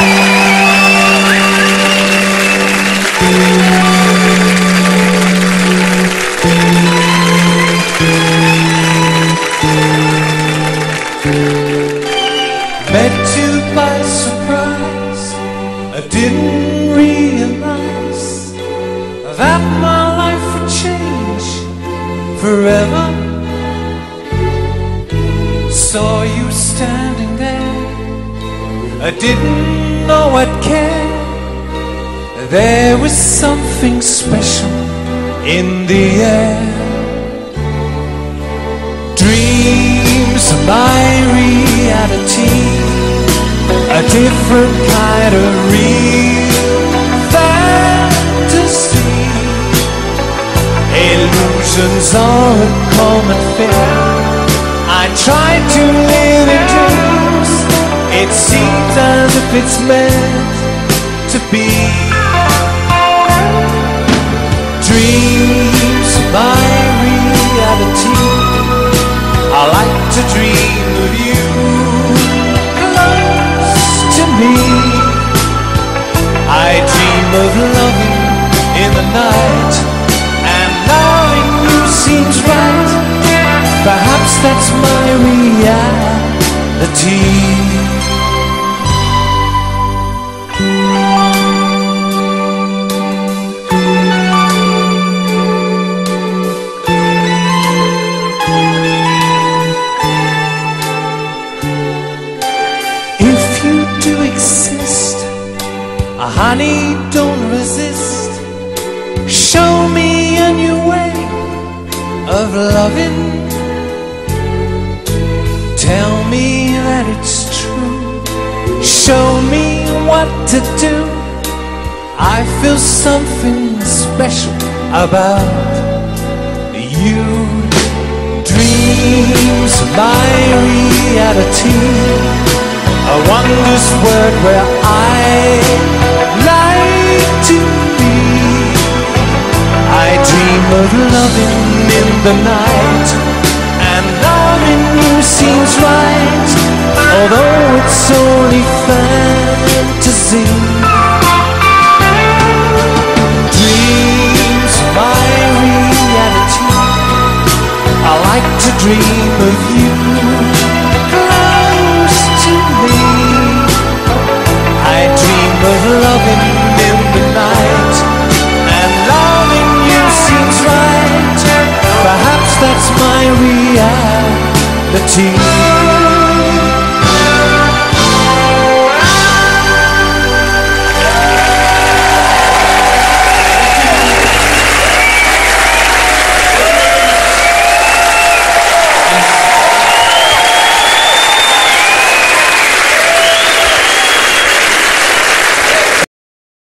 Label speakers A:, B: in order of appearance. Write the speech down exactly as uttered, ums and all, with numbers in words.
A: Met you by surprise. I didn't realize that my life would change forever. Saw you standing there, I didn't know I'd care. There was something special in the air. Dreams are my reality, a different kind of real fantasy. Illusions are a common thing. I try to live in dreams. It seems as if it's meant to be. Dreams are my reality. I like to dream of you close to me. I dream of loving in the night, and loving you seems right. Perhaps that's my reality. To exist, honey, don't resist. Show me a new way of loving. Tell me that it's true. Show me what to do. I feel something special about you. Dreams are my reality, a wondrous word where I like to be. I dream of loving in the night, and loving you seems right, although it's only